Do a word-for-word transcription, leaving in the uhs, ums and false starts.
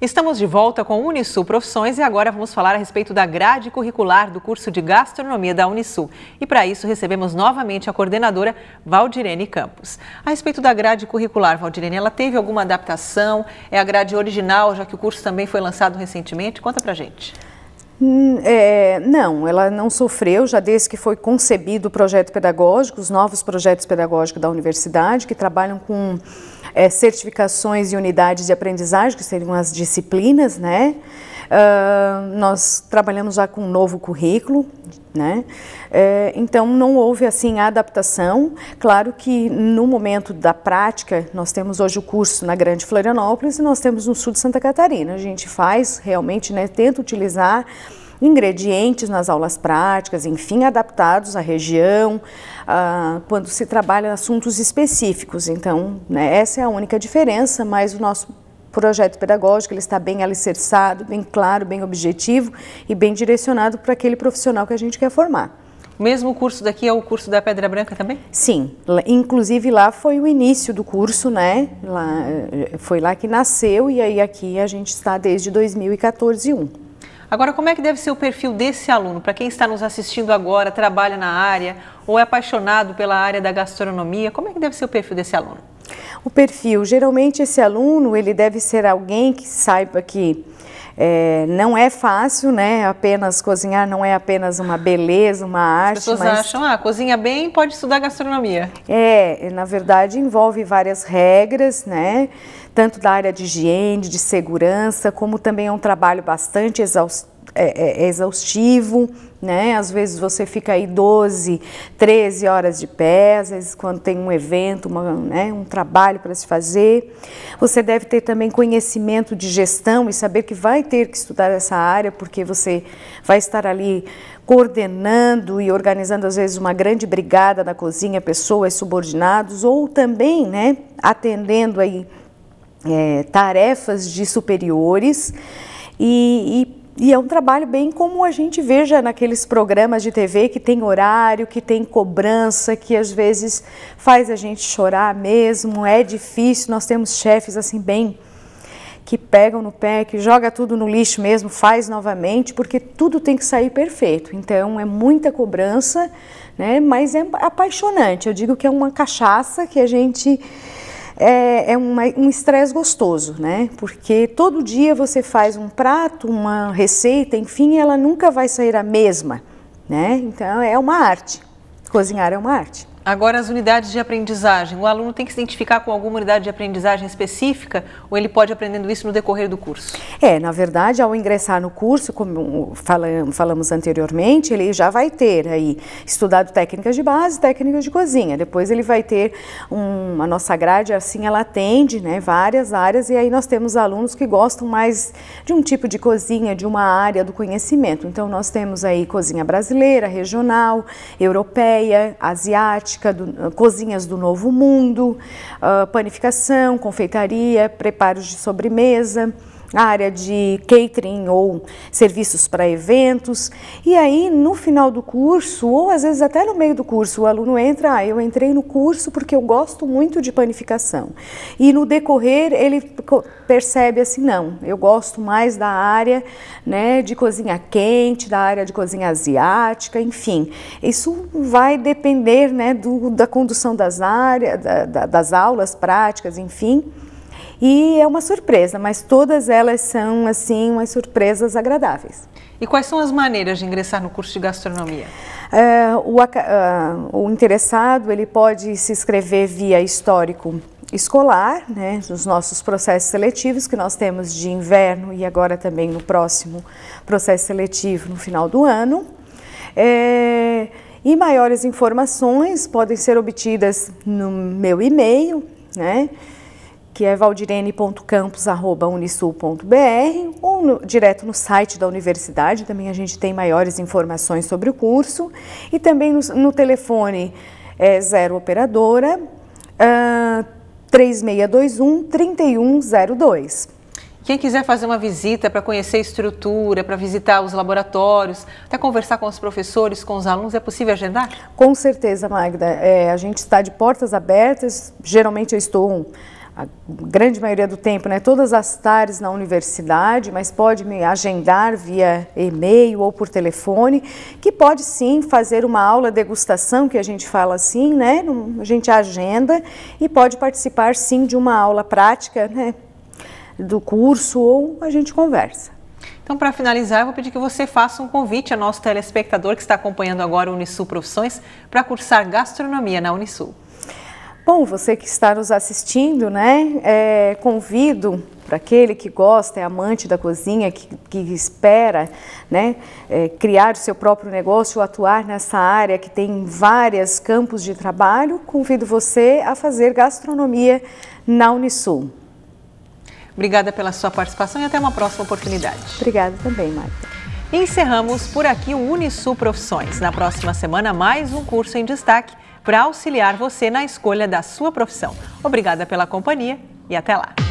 Estamos de volta com Unisul Profissões e agora vamos falar a respeito da grade curricular do curso de gastronomia da Unisul. E para isso recebemos novamente a coordenadora Valdirene Campos. A respeito da grade curricular, Valdirene, ela teve alguma adaptação? É a grade original, já que o curso também foi lançado recentemente? Conta pra gente. É, não, ela não sofreu, já desde que foi concebido o projeto pedagógico, os novos projetos pedagógicos da universidade, que trabalham com é, certificações e unidades de aprendizagem, que seriam as disciplinas, né? Uh, nós trabalhamos já com um novo currículo, né? É, então não houve assim adaptação. Claro que no momento da prática, nós temos hoje o curso na Grande Florianópolis e nós temos no sul de Santa Catarina. A gente faz realmente, né, tenta utilizar ingredientes nas aulas práticas, enfim, adaptados à região, ah, quando se trabalha assuntos específicos. Então, né, essa é a única diferença, mas o nosso projeto pedagógico ele está bem alicerçado, bem claro, bem objetivo e bem direcionado para aquele profissional que a gente quer formar. O mesmo curso daqui é o curso da Pedra Branca também? Sim, inclusive lá foi o início do curso, né? Lá, foi lá que nasceu e aí aqui a gente está desde dois mil e quatorze. Agora, como é que deve ser o perfil desse aluno? Para quem está nos assistindo agora, trabalha na área ou é apaixonado pela área da gastronomia, como é que deve ser o perfil desse aluno? O perfil, geralmente esse aluno, ele deve ser alguém que saiba que é, não é fácil, né? Apenas cozinhar não é apenas uma beleza, uma arte. As pessoas mas... acham, ah, cozinha bem, pode estudar gastronomia. É, na verdade envolve várias regras, né? Tanto da área de higiene, de segurança, como também é um trabalho bastante exaustivo. É, é exaustivo, né? Às vezes você fica aí doze, treze horas de pé, às vezes quando tem um evento, uma, né, um trabalho para se fazer. Você deve ter também conhecimento de gestão e saber que vai ter que estudar essa área, porque você vai estar ali coordenando e organizando às vezes uma grande brigada na cozinha, pessoas subordinados, ou também, né, atendendo aí é, tarefas de superiores e, e E é um trabalho bem como a gente veja naqueles programas de T V que tem horário, que tem cobrança, que às vezes faz a gente chorar mesmo, é difícil. Nós temos chefes assim bem que pegam no pé, que joga tudo no lixo mesmo, faz novamente, porque tudo tem que sair perfeito. Então é muita cobrança, né? Mas é apaixonante. Eu digo que é uma cachaça que a gente... É, é uma, um estresse gostoso, né? Porque todo dia você faz um prato, uma receita, enfim, ela nunca vai sair a mesma, né? Então é uma arte, cozinhar é uma arte. Agora, as unidades de aprendizagem, o aluno tem que se identificar com alguma unidade de aprendizagem específica ou ele pode ir aprendendo isso no decorrer do curso? É, na verdade, ao ingressar no curso, como falamos anteriormente, ele já vai ter aí estudado técnicas de base, técnicas de cozinha. Depois ele vai ter um, a nossa grade, assim, ela atende, né, várias áreas e aí nós temos alunos que gostam mais de um tipo de cozinha, de uma área do conhecimento. Então, nós temos aí cozinha brasileira, regional, europeia, asiática, Do, cozinhas do Novo Mundo, uh, panificação, confeitaria, preparos de sobremesa, a área de catering ou serviços para eventos. E aí, no final do curso, ou às vezes até no meio do curso, o aluno entra, ah, eu entrei no curso porque eu gosto muito de panificação. E no decorrer, ele percebe assim, não, eu gosto mais da área, né, de cozinha quente, da área de cozinha asiática, enfim. Isso vai depender, né, do, da condução das áreas, da, da, das aulas práticas, enfim. E é uma surpresa, mas todas elas são, assim, umas surpresas agradáveis. E quais são as maneiras de ingressar no curso de gastronomia? Uh, o, uh, o interessado, ele pode se inscrever via histórico escolar, né, nos nossos processos seletivos que nós temos de inverno e agora também no próximo processo seletivo no final do ano. É, e maiores informações podem ser obtidas no meu e-mail, né, que é valdirene ponto campos arroba unisul ponto br ou no, direto no site da universidade, também a gente tem maiores informações sobre o curso e também no, no telefone é, zero operadora uh, três seis dois um, três um zero dois. Quem quiser fazer uma visita para conhecer a estrutura, para visitar os laboratórios, até conversar com os professores, com os alunos, é possível agendar? Com certeza, Magda. É, a gente está de portas abertas, geralmente eu estou a grande maioria do tempo, né, todas as tardes na universidade, mas pode me agendar via e-mail ou por telefone, que pode sim fazer uma aula degustação, que a gente fala assim, né, a gente agenda e pode participar sim de uma aula prática, né, do curso ou a gente conversa. Então, para finalizar, eu vou pedir que você faça um convite ao nosso telespectador que está acompanhando agora o Unisul Profissões para cursar gastronomia na Unisul. Bom, você que está nos assistindo, né, é, convido para aquele que gosta, é amante da cozinha, que, que espera, né, é, criar o seu próprio negócio, atuar nessa área que tem vários campos de trabalho, convido você a fazer gastronomia na Unisul. Obrigada pela sua participação e até uma próxima oportunidade. Obrigada também, Marta. Encerramos por aqui o Unisul Profissões. Na próxima semana, mais um curso em destaque para auxiliar você na escolha da sua profissão. Obrigada pela companhia e até lá!